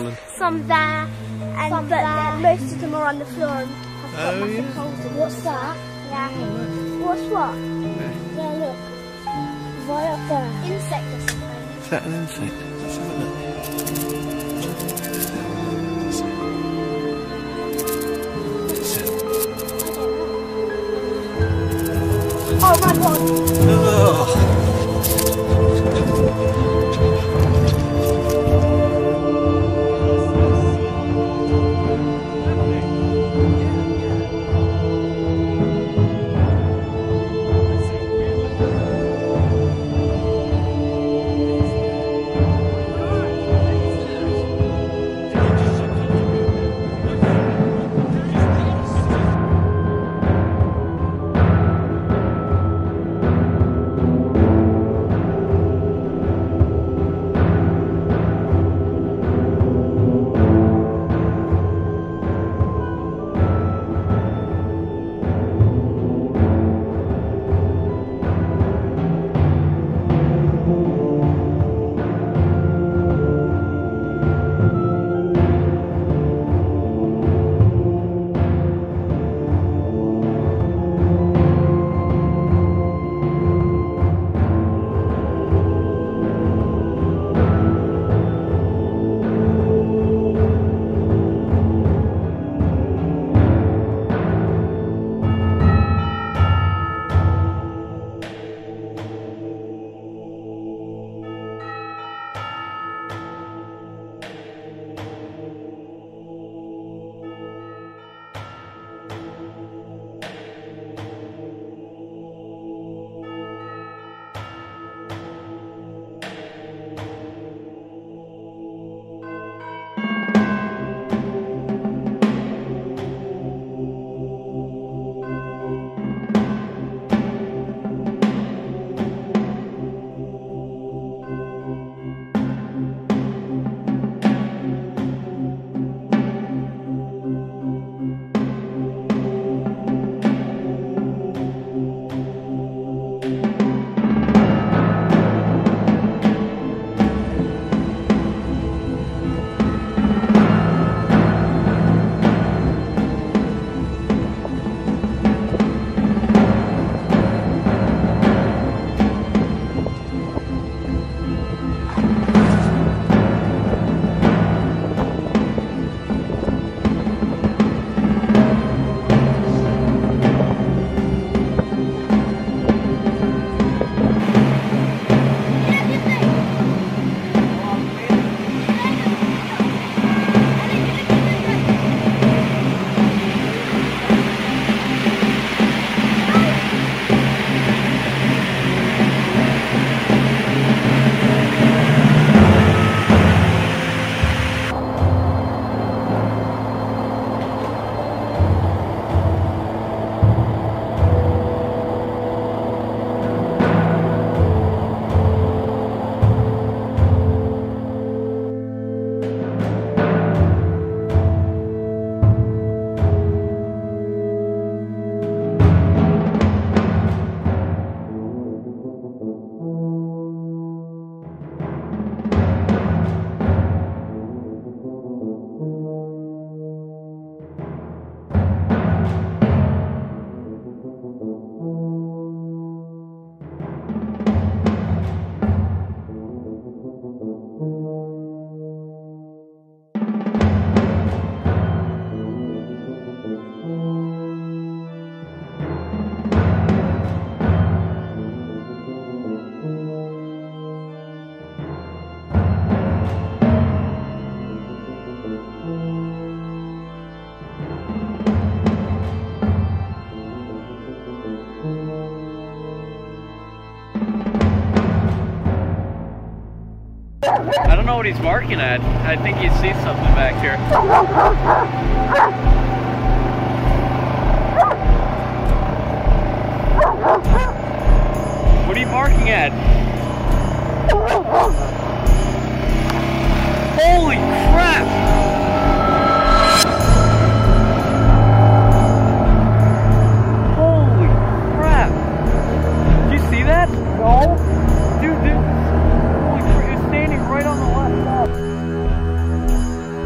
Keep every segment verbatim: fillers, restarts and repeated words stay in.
island? Some there, and some but there. Most of them are on the floor and have got Oh, massive yeah. holes in. What's that? Yeah. What's what? Yeah. Yeah, look. Right up there. Insect or something. Is that an insect? Let's have a look. Oh my god! Oh. I don't know what he's marking at. I think he sees something back here. What are you marking at? Holy crap! Holy crap! Did you see that? No. Dude, dude. Holy crap, it's standing right on the left side.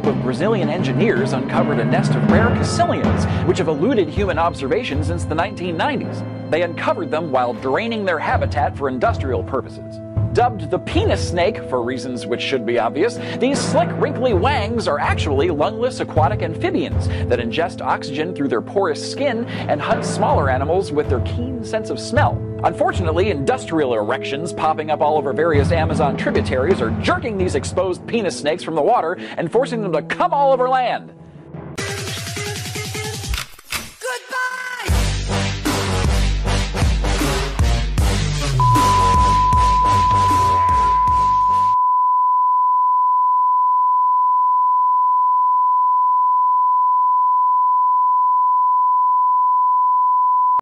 of Brazilian engineers uncovered a nest of rare caecilians, which have eluded human observation since the nineteen nineties. They uncovered them while draining their habitat for industrial purposes. Dubbed the penis snake for reasons which should be obvious, these slick, wrinkly wangs are actually lungless aquatic amphibians that ingest oxygen through their porous skin and hunt smaller animals with their keen sense of smell. Unfortunately, industrial erections popping up all over various Amazon tributaries are jerking these exposed penis snakes from the water and forcing them to come all over land.